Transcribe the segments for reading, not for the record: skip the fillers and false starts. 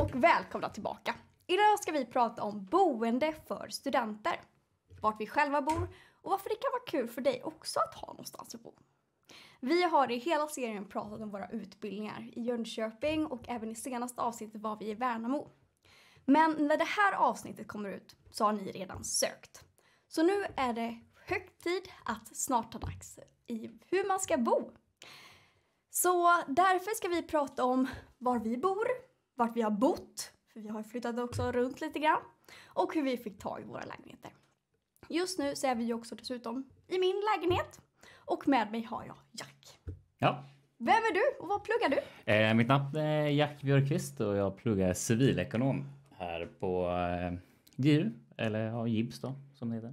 och välkomna tillbaka. Idag ska vi prata om boende för studenter. Vart vi själva bor och varför det kan vara kul för dig också att ha någonstans att bo. Vi har i hela serien pratat om våra utbildningar i Jönköping och även i senaste avsnittet var vi i Värnamo. Men när det här avsnittet kommer ut så har ni redan sökt. Så nu är det hög tid att snart ta dags i hur man ska bo. Så därför ska vi prata om var vi bor, vart vi har bott, för vi har flyttat också runt lite grann, och hur vi fick tag i våra lägenheter. Just nu så är vi ju också dessutom i min lägenhet och med mig har jag Jack. Ja. Vem är du och vad pluggar du? Mitt namn är Jack Björkqvist och jag pluggar civilekonom här på GU, eller GIBS då som det heter.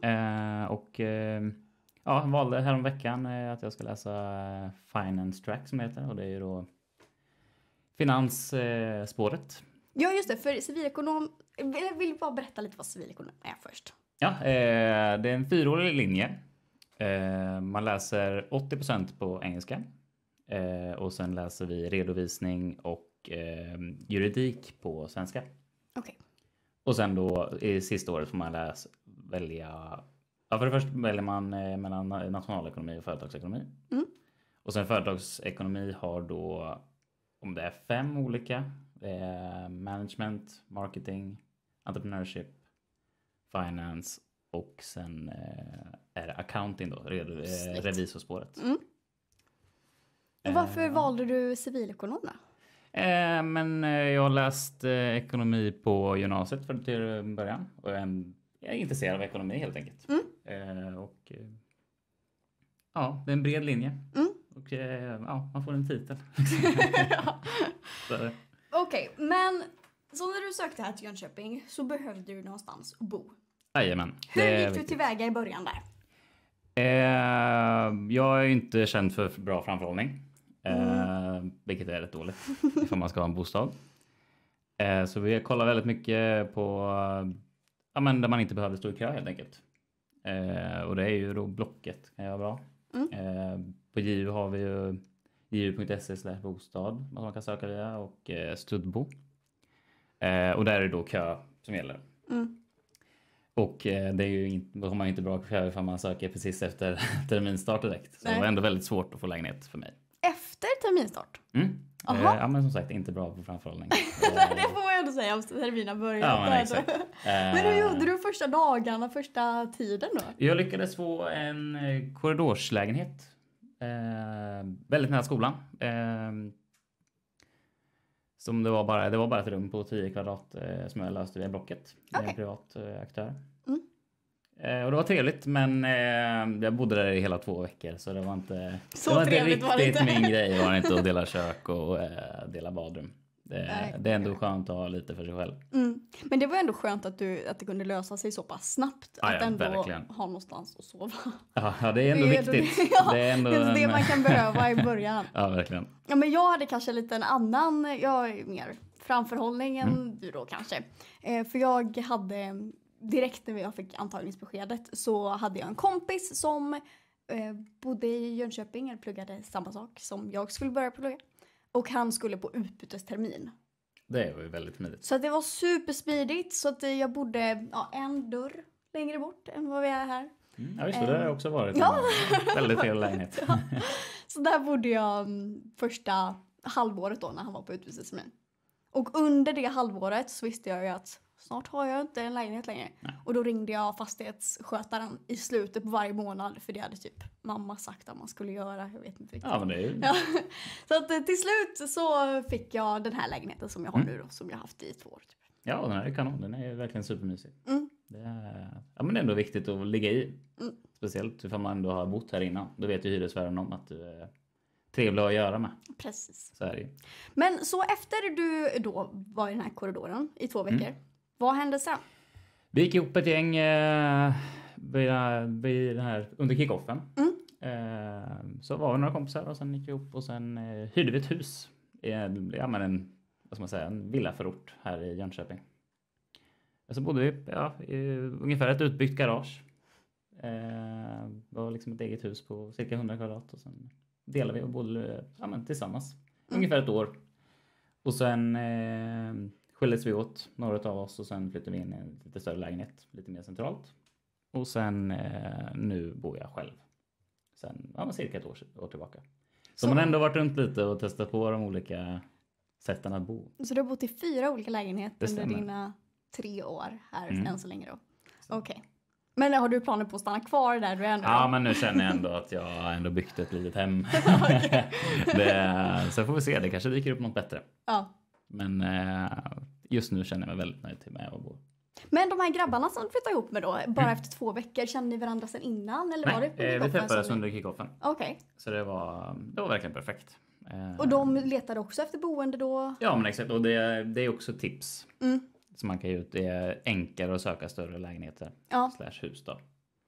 Valde häromveckan att jag ska läsa Finance Track som det heter, och det är ju då finansspåret. Ja just det, för civilekonom, jag vill bara berätta lite vad civilekonom är först. Ja, det är en 4-årig linje. Man läser 80% på engelska. Och sen läser vi redovisning och juridik på svenska. Okej. Och sen då i sista året får man välja... Ja, för det första väljer man mellan nationalekonomi och företagsekonomi. Och sen företagsekonomi har då, om det är 5 olika. Det är management, marketing, entrepreneurship, finance och sen är det accounting då, revisorspåret. Och varför valde du civilekonom då? Men jag har läst ekonomi på gymnasiet till början. Och jag är intresserad av ekonomi helt enkelt. Ja, det är en bred linje. Och man får en titel. Okej, men så när du sökte här till Jönköping så behövde du någonstans att bo. Jajamän. Hur gick du tillväga i början där? Jag är inte känd för bra framförhållning. Vilket är rätt dåligt ifall man ska ha en bostad. Så vi kollar väldigt mycket på där man inte behöver stå i kö helt enkelt. Och det är ju då Blocket kan jag bra. På JU har vi ju ju.se/bostad man kan söka via och Studbo. Och där är det då kö som gäller. Och det är ju då har man inte bra kö ifall man söker precis efter terminstart direkt. Så det var ändå väldigt svårt att få lägenhet för mig. Efter terminstart? Ja, men som sagt inte bra på framförhållning. Det får man ändå säga om terminen börjar. Ja, men exakt. Men hur gjorde du första dagarna, första tiden då? Jag lyckades få en korridorslägenhet. Väldigt nära skolan. Som det var bara ett rum på 10 kvadrat som jag löste via Blocket. Okay. En privat aktör. Och det var trevligt, men jag bodde där i hela 2 veckor så det var inte riktigt min grej. Det var inte att dela kök och dela badrum. Det är ändå skönt att ha lite för sig själv. Men det var ändå skönt att det kunde lösa sig så pass snabbt. Att ändå verkligen ha någonstans att sova. Ja, det är ändå viktigt. Det är ändå det man kan behöva i början. Ja, verkligen. Ja, men jag hade kanske lite en annan, jag är mer framförhållning än du då kanske. För jag hade, direkt när jag fick antagningsbeskedet så hade jag en kompis som bodde i Jönköping eller pluggade samma sak som jag skulle börja plugga. Och han skulle på utbytestermin. Det var ju väldigt smidigt. Så det var supersmidigt. Så att jag bodde en dörr längre bort än vad vi är här. Ja, just det. Det har jag också varit. Ja. Väldigt fel lägenhet. Ja. Så där bodde jag första halvåret då när han var på utbytestermin. Och under det halvåret så visste jag ju att snart har jag inte en lägenhet längre. Nej. Och då ringde jag fastighetsskötaren i slutet på varje månad. För det hade typ mamma sagt att man skulle göra. Jag vet inte riktigt. Ja, men det är ju... Ja. Så att till slut så fick jag den här lägenheten som jag har nu då. Som jag har haft i 2 år. Typ. Ja, den här är kanon. Den är verkligen supermysig. Men det är ändå viktigt att ligga i. Speciellt ifall man ändå har bott här innan. Då vet ju hyresvärden om att du är trevlig att göra med. Precis. Så är det ju. Men så efter du då var i den här korridoren i 2 veckor. Vad hände sen? Vi gick ihop ett gäng vid den här, under kickoffen. Så var vi några kompisar och sen gick vi ihop och sen hyrde vi ett hus. En villaförort här i Jönköping. Så bodde vi i ungefär ett utbyggt garage. Det var liksom ett eget hus på cirka 100 kvadrat. Och sen delade vi och bodde tillsammans. Ungefär ett år. Och sen skildes vi åt, några av oss, och sen flyttade vi in i en lite större lägenhet, lite mer centralt. Och sen nu bor jag själv. Sen cirka ett år tillbaka. Så man har ändå varit runt lite och testat på de olika sätten att bo. Så du har bott i 4 olika lägenheter under dina 3 år här än så länge då? Okej. Men har du planer på att stanna kvar där du är ändå? Ja, men nu känner jag ändå att jag har ändå byggt ett litet hem. Så får vi se, det kanske dyker upp något bättre. Ja. Men just nu känner jag mig väldigt nöjd med att bo. Men de här grabbarna som du flyttade ihop med då, bara efter 2 veckor, kände ni varandra sedan innan? Eller var det på vi träffades under kickoffen. Okej. Så det var verkligen perfekt. Och de letade också efter boende då? Ja, men exakt. Och det är också tips som man kan ge ut. Det är enklare att söka större lägenheter / hus då.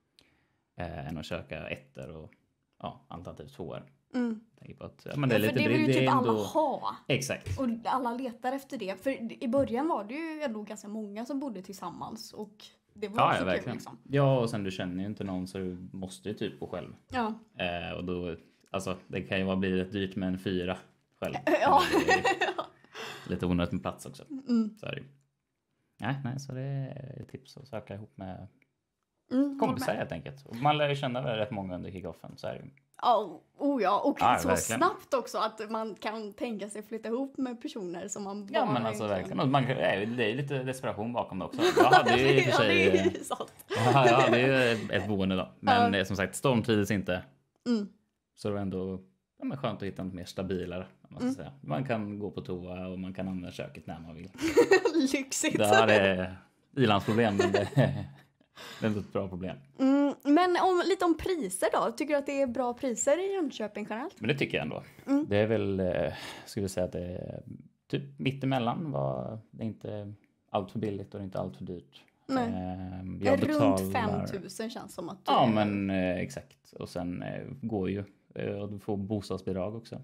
Än att söka ettor och alternativt 2:or. Tänker på att, men det är lite, för det vill ju typ ändå... alla ha. Exakt. Och alla letar efter det. För i början var det ju ändå ganska många som bodde tillsammans. Och det var också verkligen. kul liksom. Ja, och sen du känner ju inte någon, så du måste ju typ bo själv. Ja. Och då, alltså det kan ju bli rätt dyrt med en 4 själv. Ja. Lite onödigt med plats också. Så är det ju. Nej, så det är ett tips att söka ihop med kompisar helt enkelt. Och man lär ju känna rätt många under kickoffen, så är det ju. Och så verkligen. snabbt också att man kan tänka sig flytta ihop med personer som man bara... Ja, men alltså verkligen. Och det är lite desperation bakom det också. Jag hade ju i och för sig... det är ju sant. Jag hade ju ett boende då. Men som sagt, stormtrivdes inte. Så det var ändå skönt att hitta något mer stabilare. Säga. Man kan gå på toa och man kan använda köket när man vill. Lyxigt. Det här är ilandsproblem, men det är ett bra problem. Men lite om priser då. Tycker du att det är bra priser i Jönköping generellt? Men det tycker jag ändå. Det är väl, skulle jag säga att det är typ mittemellan. Det är inte allt för billigt och inte allt för dyrt. Nej. Jag betalar... Runt 5 000 känns som att... Ja, men exakt. Och sen går ju och du får bostadsbidrag också.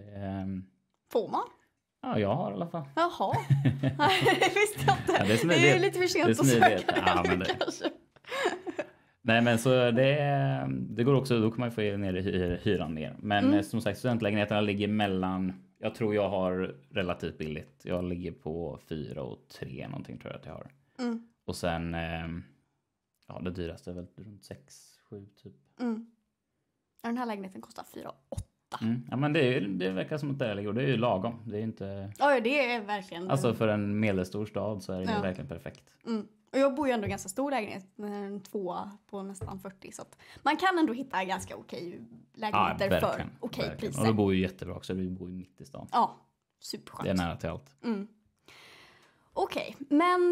Får man? Ja, jag har i alla fall. Jaha. Det visste jag inte. Ja, det är smidigt. Det är lite för sent att söka. Ja, men kanske. Nej, men så det går också, då kan man få ner hyran ner. Men som sagt, studentlägenheterna ligger mellan, jag tror jag har relativt billigt. Jag ligger på 4 och 3 någonting, tror jag att jag har. Och sen, det dyraste är väl runt 6-7 typ. Den här lägenheten kostar 4 8. Ja, men det verkar som att det ligger, och det är ju lagom. Det är inte... Ja, det är verkligen... Alltså för en medelstor stad så är det verkligen perfekt. Och jag bor ju ändå i ganska stor lägenhet, en 2 på nästan 40, så att man kan ändå hitta ganska okej lägenheter för okej priser. Och du bor ju jättebra också, du bor ju mitt i stan. Ja, superskönt. Det är nära till allt. Okej, men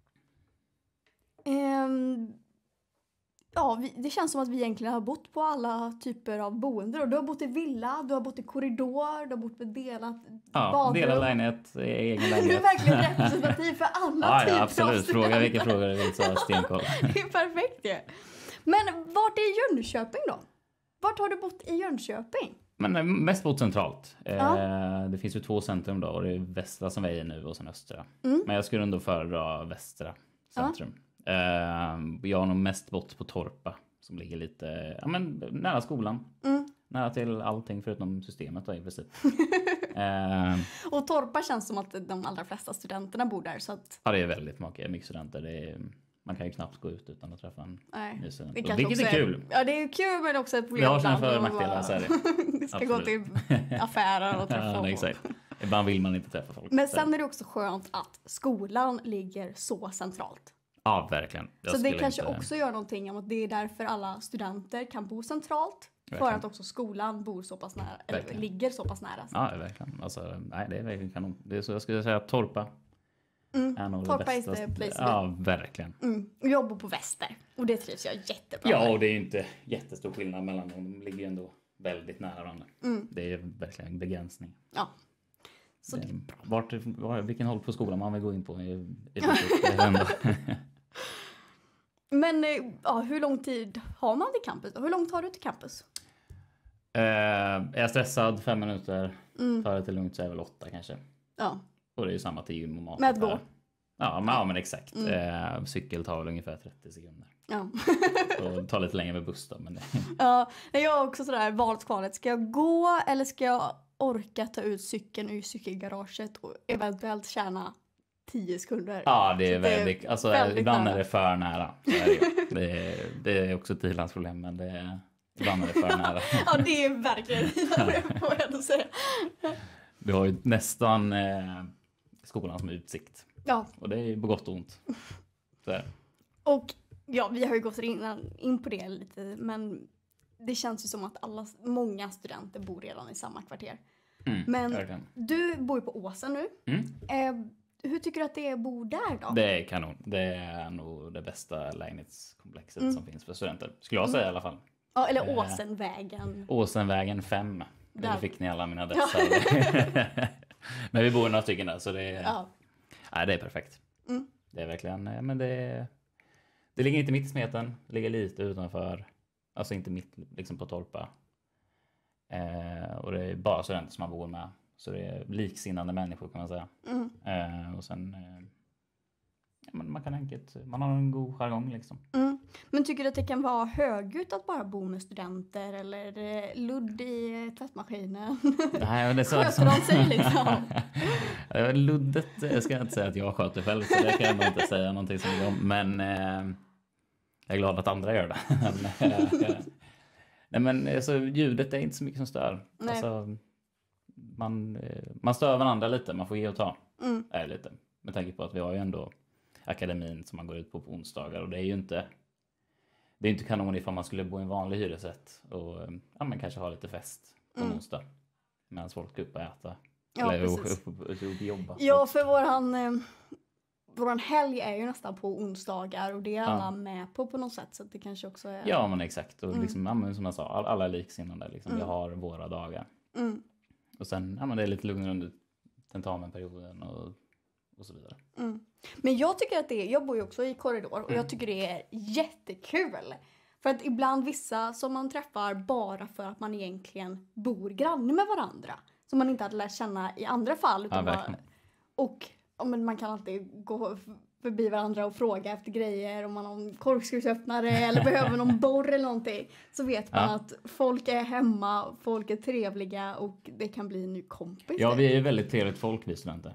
det känns som att vi egentligen har bott på alla typer av boende. Du har bott i villa, du har bott i korridor, du har bott med delat badrum. Delad lägenhet, egen lägenhet. Du är verkligen representativ för alla typer av studenter. Absolut. Fråga vilka frågor du vill, så stenkoll. Det är perfekt ju. Men vart är Jönköping då? Vart har du bott i Jönköping? Men mest bott centralt. Det finns ju 2 centrum då, och det är västra som vi är i nu och sen östra. Men jag skulle ändå föredra västra centrum. Jag har nog mest bott på Torpa, som ligger lite nära skolan. Nära till allting förutom systemet då, i princip. Och Torpa känns som att de allra flesta studenterna bor där. Så att... Ja, det är väldigt mycket studenter. Man kan ju knappt gå ut utan att träffa en ny student. Vilket är kul. Ja, det är kul, men också ett problem. Jag har sina för- och nackdelar, så är det. Det ska gå till affärer och träffa folk. Exakt. Ibland vill man inte träffa folk. Men sen är det också skönt att skolan ligger så centralt. Ja, verkligen. Så det kanske också gör någonting om att det är därför alla studenter kan bo centralt. Verkligen. För att också skolan bor så pass nära, eller ligger så pass nära. Ja, verkligen. Alltså, nej, det är verkligen kanon. Det är så jag skulle säga att Torpa är nog Torpa det bästa. Is the place. Ja, verkligen. Och jag bor på Väster. Och det trivs jag jättebra med. med. Ja, och det är ju inte jättestor skillnad mellan dem. De ligger ju ändå väldigt nära varandra. Det är verkligen en begränsning. Ja. Så det är bra. Vilken håll på skolan man vill gå in på i Men hur lång tid har man till campus då? Hur långt har du till campus? Är jag stressad 5 minuter, tar det till lugnt så är väl 8 kanske. Ja. Och det är ju samma till gym och mat. Med att gå? Ja, men exakt. Cykel tar väl ungefär 30 sekunder. Ja. Och tar lite längre med buss då. Men det... Ja, jag har också sådär valet kvalet. Ska jag gå eller ska jag orka ta ut cykeln ur cykelgaraget och eventuellt tjäna 10 sekunder. Ja, det är Så väldigt, alltså väldigt ibland nära. är det för nära. Så är det, ju. Det är också ett ilandsproblem, men ibland är det för nära. Ja, det är verkligen får jag ändå säga. Du har ju nästan skolan som utsikt. Ja, Och det är på gott och ont. Så är det. och ja, vi har ju gått in på det lite, men det känns ju som att många studenter bor redan i samma kvarter. Men verkligen. du bor ju på Åsen nu. Hur tycker du att det är att bo där då? Det är kanon. Det är nog det bästa lägenhetskomplexet som finns för studenter. Skulle jag säga i alla fall. Ja, eller Åsenvägen. Åsenvägen 5. Där. Det fick ni alla mina adresser. Men vi bor några stycken där, så det är, det är perfekt. Det är verkligen, men det ligger inte mitt i smeten. Det ligger lite utanför. Alltså inte mitt liksom på Torpa. Och det är bara studenter som man bor med. Så det är liksinnande människor kan man säga. Och sen men man har en god jargong liksom. Men tycker du att det kan vara högljutt att bara bo med studenter? Eller är det ludd i tvättmaskinen? Nej, det är så, Sköter de sig liksom? Luddet ska jag inte säga att jag sköter själv. Så det kan jag nog inte säga någonting som jag. Men jag är glad att andra gör det. Nej, men alltså, ljudet är inte så mycket som stör. Alltså, man stör varandra lite. Man får ge och ta. Lite. Med tanke på att vi har ju ändå akademin som man går ut på onsdagar. Och det är ju inte kanon ifall man skulle bo i en vanlig hyresrätt. Och man kanske ha lite fest på onsdag. Medan folk går upp och äta. Ja, eller precis. upp och jobba. Ja, för våran helg är ju nästan på onsdagar. Och det är alla med på något sätt. Så det kanske också är... Ja, men exakt. Och liksom, som jag sa, alla är liksinnande. Liksom. Vi har våra dagar. Och sen, det är lite lugnare under tentamenperioden och så vidare. Men jag tycker att jag bor ju också i korridor och jag tycker det är jättekul. För att ibland vissa som man träffar bara för att man egentligen bor granne med varandra. Som man inte hade lärt känna i andra fall. Utan men man kan alltid gå förbi varandra och fråga efter grejer. Om man har en korkskruvsöppnare eller behöver någon borr eller någonting. Så vet man att folk är hemma, folk är trevliga och det kan bli en ny kompis. Ja, vi är ju väldigt trevligt folk, vi studenter.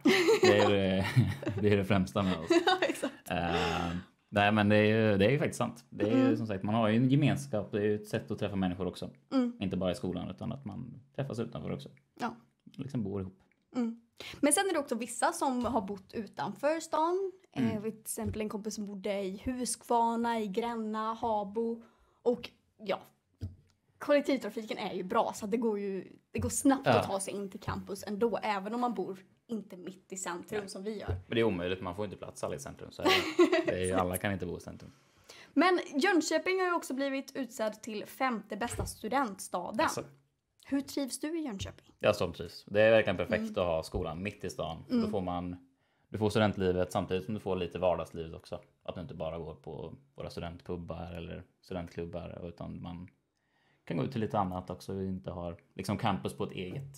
Det är det främsta med oss. Ja, exakt. Nej, men det är ju faktiskt sant. Det är ju som sagt, man har ju en gemenskap. Det är ju ett sätt att träffa människor också. Inte bara i skolan utan att man träffas utanför också. Ja. Liksom bor ihop. Men sen är det också vissa som har bott utanför stan. Till exempel en kompis som bodde i Huskvarna, i Gränna, Habo. Och ja, kollektivtrafiken är ju bra så att det går snabbt att ta sig in till campus ändå. Även om man bor inte mitt i centrum som vi gör. Men det är omöjligt, man får inte plats alla i centrum. Så alla kan inte bo i centrum. Men Jönköping har ju också blivit utsedd till 5:e bästa studentstaden. Alltså. Hur trivs du i Jönköping? Jag trivs. Det är verkligen perfekt att ha skolan mitt i stan. Då du får studentlivet samtidigt som du får lite vardagslivet också. Att du inte bara går på våra studentpubbar eller studentklubbar. Utan man kan gå ut till lite annat också. Och inte har liksom campus på ett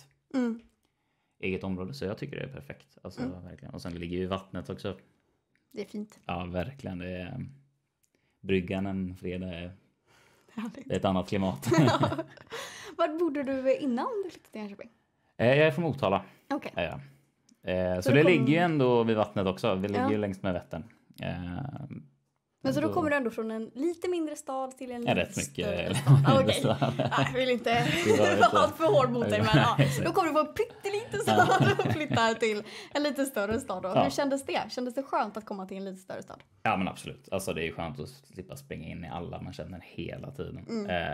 eget område. Så jag tycker det är perfekt. Alltså, verkligen. Och sen ligger ju vattnet också. Det är fint. Ja, verkligen. Det är bryggan en fredag. Härligt. Det är ett annat klimat. Var bodde du innan du flyttade till Jönköping? Jag är från Motala. Okej. Ja. Så det ligger ju ändå vid vattnet också. Vi ligger ju längst med Vättern. Men så då kommer du ändå från en lite mindre stad till en lite rätt mycket, större stad. Okej. Jag vill inte vara allt för hård mot dig. Men då kommer du från en pytteliten stad och flyttar till en lite större stad. Då. Hur kändes det? Kändes det skönt att komma till en lite större stad? Ja, men absolut. Alltså det är skönt att slippa springa in i alla man känner hela tiden.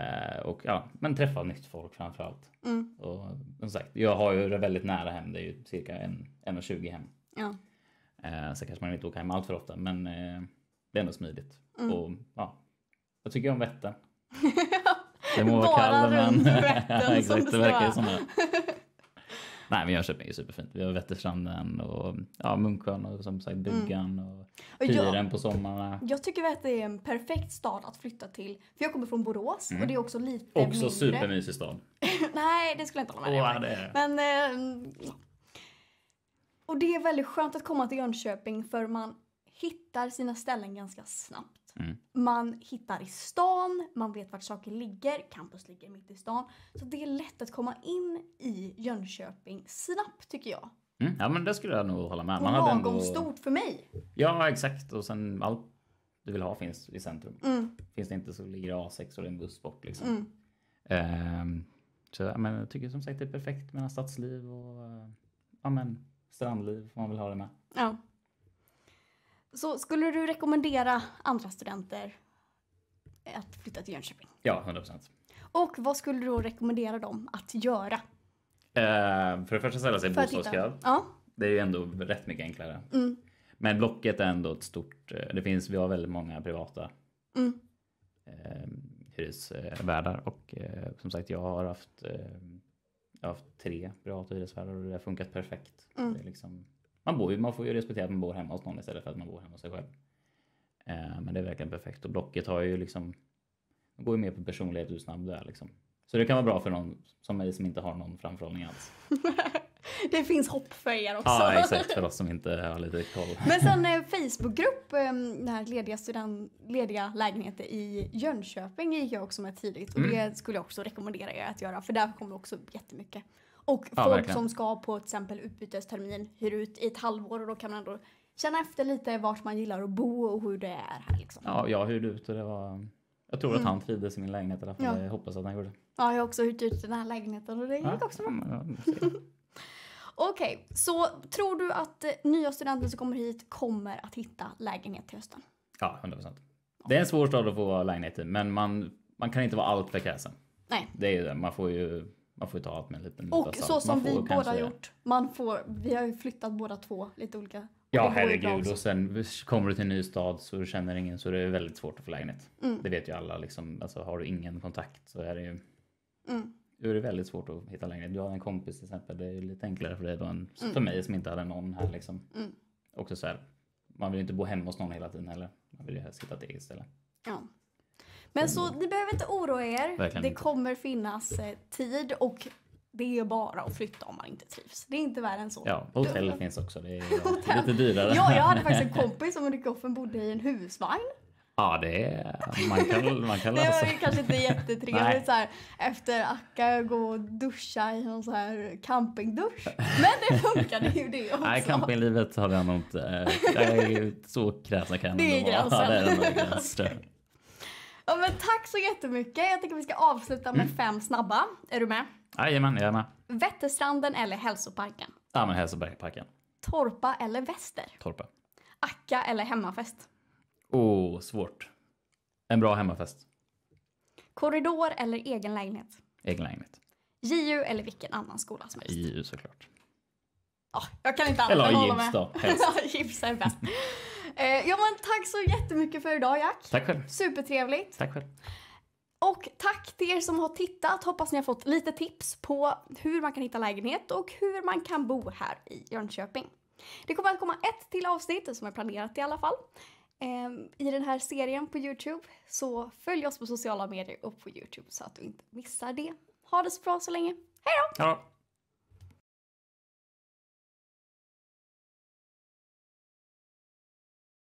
Men träffa nytt folk framförallt. Och som sagt, jag har ju det väldigt nära hem. Det är ju cirka 1:20 hem. Ja. Så kanske man inte åker hem allt för ofta. Men det är ändå smidigt. Och jag tycker om Vättern. Det må vara kall, men exakt, det verkar ju som det. Nej, men Jönköping är superfint. Vi har Vätterstranden och Munksjön och som sagt Bryggan och Piren på sommarna. Jag tycker att det är en perfekt stad att flytta till. För jag kommer från Borås och det är också lite också mindre. supermysig stad. Nej, det skulle jag inte hålla med dig om. Men och det är väldigt skönt att komma till Jönköping för man hittar sina ställen ganska snabbt. Man hittar i stan, man vet vart saker ligger, campus ligger mitt i stan. Så det är lätt att komma in i Jönköping snabbt tycker jag. Ja, men det skulle jag nog hålla med. Och lagom stort för mig. Ja, exakt. Och sen allt du vill ha finns i centrum. Finns det inte så ligger det A6 och det är en buss bort liksom. Så men jag tycker som sagt det är perfekt mellan stadsliv och strandliv om man vill ha det med. Ja. Så skulle du rekommendera andra studenter att flytta till Jönköping? Ja, 100%. Och vad skulle du då rekommendera dem att göra? För det första ställa sig i bostadskö. Ja. Det är ju ändå rätt mycket enklare. Men Blocket är ändå ett stort... Vi har väldigt många privata hyresvärdar. Och som sagt, jag har haft 3 privata hyresvärdar och det har funkat perfekt. Det är liksom, man får ju respektera att man bor hemma hos någon istället för att man bor hemma hos sig själv. Men det är verkligen perfekt. Och Blocket har ju liksom... Man går ju mer på personlighet hur snabb det är liksom. Så det kan vara bra för någon som mig som inte har någon framförhållning alls. Det finns hopp för er också. Ja, exakt. För oss som inte har lite koll. Men sen Facebookgrupp, den här lediga lägenheter i Jönköping gick jag också med tidigt. Och det skulle jag också rekommendera er att göra. För där kommer också jättemycket. Och folk verkligen. som ska på till exempel utbytestermin hyr ut i ett halvår. Och då kan man ändå känna efter lite vart man gillar att bo och hur det är här liksom. Ja, jag hyrde ut och det var... Jag tror att han trivdes i min lägenhet i alla fall. Jag hoppas att han gjorde det. Ja, jag har också hyrt ut den här lägenheten och det gick också bra. Okej, så tror du att nya studenter som kommer hit kommer att hitta lägenhet till hösten? Ja, 100%. Det är en svår stad att få lägenhet i, men man kan inte vara allt för kräsen. Nej. Det är ju det. Man får ju ta allt med en liten och så som vi båda har gjort. Vi har ju flyttat båda två lite olika. Ja, herregud. Och sen kommer du till en ny stad så du känner ingen, så det är väldigt svårt att få lägenhet. Det vet ju alla. Liksom, alltså, har du ingen kontakt så är det ju... Då är det väldigt svårt att hitta lägenhet. Jag har en kompis till exempel. Det är ju lite enklare för dig då än för mig som inte hade någon här liksom. Också så här, man vill inte bo hemma hos någon hela tiden heller. Man vill ju helst hitta ett eget ställe. Ja. Men så ni behöver inte oroa er. Verkligen det inte. kommer finnas tid och det är bara att flytta om man inte trivs. Det är inte värre än så. Ja, hotell finns också. Det är lite dyrare. Ja, jag hade faktiskt en kompis som under golfen bodde i en husvagn. Ja, det är... Man kan Det läsa. var ju kanske inte jättetrevligt så här, efter Akka gå och duscha i någon så här campingdusch. Men det funkade ju det också. Nej, campinglivet har jag nog inte. Jag är ju så kräsen kan det är gränsen. Ja, det är nog gränsen. Ja, men tack så jättemycket. Jag tycker vi ska avsluta med 5 snabba. Är du med? Jajamän, jag är med. Vätterstranden eller Hälsoparken? Ja, men Hälsoparken. Torpa eller Väster? Torpa. Akka eller hemmafest? Svårt. En bra hemmafest. Korridor eller egen lägenhet? Egen lägenhet. JU eller vilken annan skola som helst? JU såklart. Ja, jag kan inte annat Eller än hålla gips med. då, helst. Gips är bäst. Ja, men tack så jättemycket för idag, Jack. Tack själv. Supertrevligt. Tack själv. Och tack till er som har tittat. Hoppas ni har fått lite tips på hur man kan hitta lägenhet och hur man kan bo här i Jönköping. Det kommer att komma ett till avsnitt som är planerat i alla fall. I den här serien på YouTube. Så följ oss på sociala medier och på YouTube så att du inte missar det. Ha det så bra så länge. Hej då! Ja.